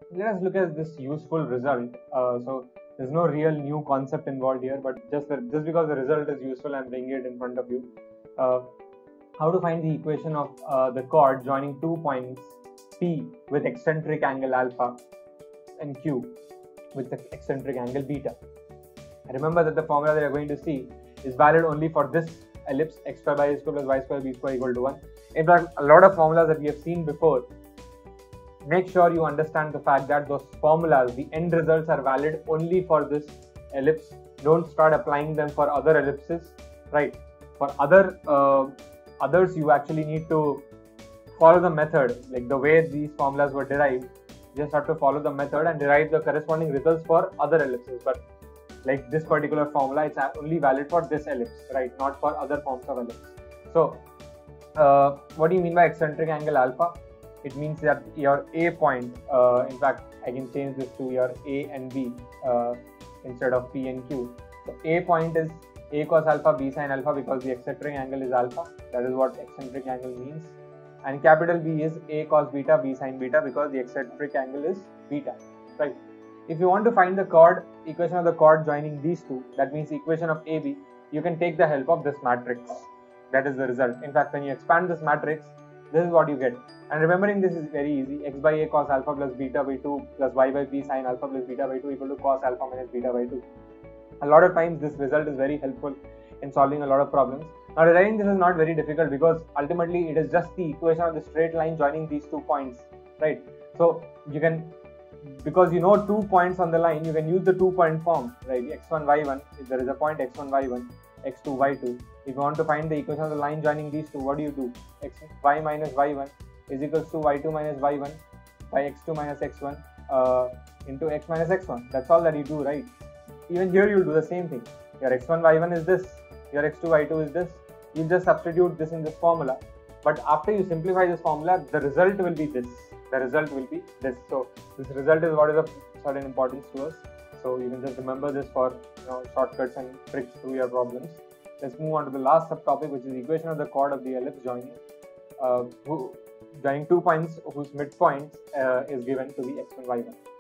Let us look at this useful result. So there's no real new concept involved here, but just because the result is useful, I'm bringing it in front of you. Uh, how to find the equation of the chord joining 2 points P with eccentric angle alpha and Q with the eccentric angle beta. Remember that the formula that you're going to see is valid only for this ellipse x square by a square plus y square b square equal to 1. In fact, a lot of formulas that we have seen before, make sure you understand the fact that those formulas, the end results are valid only for this ellipse. Don't start applying them for other ellipses, right? For others, you actually need to follow the method, like the way these formulas were derived. You just have to follow the method and derive the corresponding results for other ellipses. But like this particular formula, it's only valid for this ellipse, right? Not for other forms of ellipse. So, what do you mean by eccentric angle alpha? It means that your A point, in fact, I can change this to your A and B instead of P and Q. So A point is A cos alpha, B sin alpha, because the eccentric angle is alpha. That is what eccentric angle means. And capital B is A cos beta, B sin beta, because the eccentric angle is beta, right? If you want to find the chord, equation of the chord joining these two, that means equation of AB, you can take the help of this matrix. That is the result. In fact, when you expand this matrix, this is what you get. And remembering this is very easy. X by A cos alpha plus beta by 2 plus Y by B sin alpha plus beta by 2 equal to cos alpha minus beta by 2. A lot of times this result is very helpful in solving a lot of problems. Now deriving this is not very difficult because ultimately it is just the equation of the straight line joining these 2 points, right? So you can, because you know 2 points on the line, you can use the 2-point form, right? x1, y1, if there is a point x1, y1, x2, y2. If you want to find the equation of the line joining these two, what do? Y minus y1 is equals to y2 minus y1 by x2 minus x1 into x minus x1. That's all that you do, right? Even here you'll do the same thing. Your x1, y1 is this, your x2, y2 is this. You just substitute this in this formula. But after you simplify this formula, the result will be this. The result will be this. So this result is what is of certain importance to us. So you can just remember this for shortcuts and tricks through your problems. Let's move on to the last subtopic, which is the equation of the chord of the ellipse joining joining 2 points whose midpoint is given to the x1, y1.